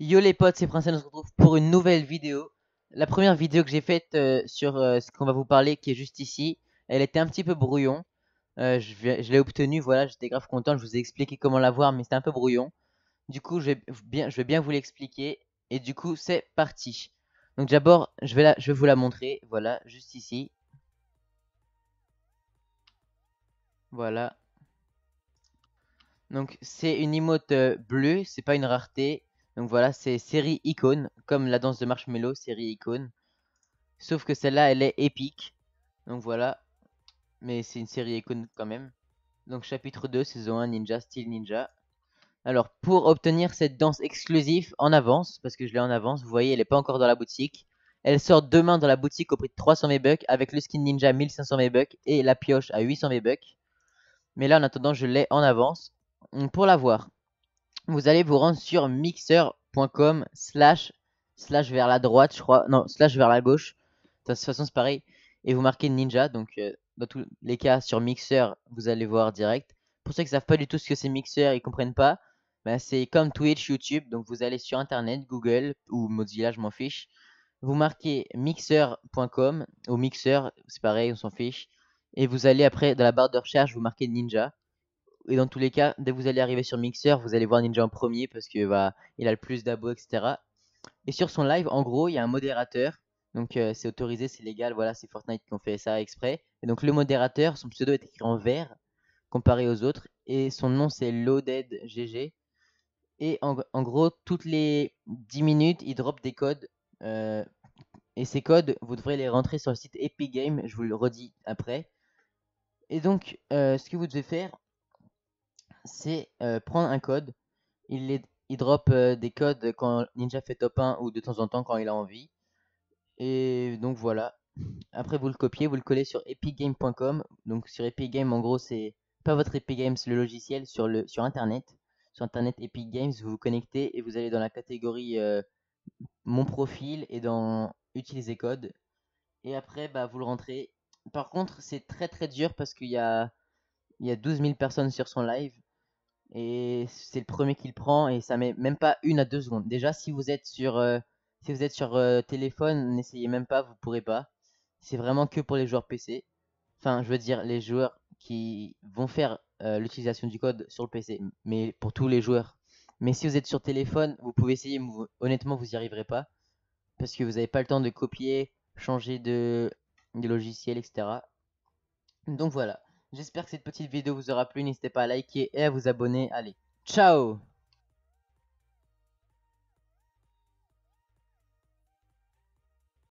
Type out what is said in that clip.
Yo les potes, c'est Prince, on se retrouve pour une nouvelle vidéo. La première vidéo que j'ai faite sur ce qu'on va vous parler, qui est juste ici, elle était un petit peu brouillon. Je l'ai obtenue, voilà, j'étais grave content, je vous ai expliqué comment l'avoir, mais c'était un peu brouillon. Du coup, je vais bien vous l'expliquer. Et du coup, c'est parti. Donc d'abord, je vais vous la montrer, voilà, juste ici. Voilà. Donc c'est une emote bleue, c'est pas une rareté. Donc voilà, c'est série icône, comme la danse de Marshmello, série icône. Sauf que celle-là, elle est épique. Donc voilà, mais c'est une série icône quand même. Donc chapitre 2, saison 1, Ninja, Style Ninja. Alors pour obtenir cette danse exclusive en avance, parce que je l'ai en avance, vous voyez, elle n'est pas encore dans la boutique. Elle sort demain dans la boutique au prix de 300 V-Bucks avec le skin Ninja 1500 V-Bucks et la pioche à 800 V-Bucks. Mais là en attendant, je l'ai en avance. Pour l'avoir, vous allez vous rendre sur mixer.com slash vers la droite, je crois. Non, slash vers la gauche. De toute façon, c'est pareil. Et vous marquez Ninja. Donc, dans tous les cas, sur Mixer, vous allez voir direct. Pour ceux qui ne savent pas du tout ce que c'est Mixer, ils comprennent pas. Bah, c'est comme Twitch, YouTube. Donc, vous allez sur Internet, Google ou Mozilla, je m'en fiche. Vous marquez mixer.com ou Mixer, c'est pareil, on s'en fiche. Et vous allez après, dans la barre de recherche, vous marquez Ninja. Et dans tous les cas, dès que vous allez arriver sur Mixer, vous allez voir Ninja en premier parce que bah, il a le plus d'abos, etc. Et sur son live, en gros, il y a un modérateur. Donc c'est autorisé, c'est légal. Voilà, c'est Fortnite qui ont fait ça exprès. Et donc le modérateur, son pseudo est écrit en vert comparé aux autres. Et son nom c'est LoadedGG. Et en gros, toutes les 10 minutes, il drop des codes. euh, et ces codes, vous devrez les rentrer sur le site Epic Games. Je vous le redis après. Et donc, ce que vous devez faire, c'est prendre un code. Il drop des codes quand Ninja fait top 1 ou de temps en temps quand il a envie. Et donc voilà. Après, vous le copiez, vous le collez sur epicgame.com. Donc sur Epic Games, en gros, c'est pas votre Epic Games, le logiciel sur Internet. Sur Internet Epic Games, vous vous connectez et vous allez dans la catégorie Mon profil et dans Utiliser code. Et après, bah, vous le rentrez. Par contre, c'est très très dur parce qu'il y a 12 000 personnes sur son live. Et c'est le premier qui le prend et ça met même pas 1 à 2 secondes. Déjà, si vous êtes sur téléphone, n'essayez même pas, vous pourrez pas. C'est vraiment que pour les joueurs PC. Enfin, je veux dire, les joueurs qui vont faire l'utilisation du code sur le PC, mais pour tous les joueurs. Mais si vous êtes sur téléphone, vous pouvez essayer, mais honnêtement, vous n'y arriverez pas parce que vous n'avez pas le temps de copier, changer de logiciel, etc. Donc voilà, j'espère que cette petite vidéo vous aura plu. N'hésitez pas à liker et à vous abonner. Allez, ciao!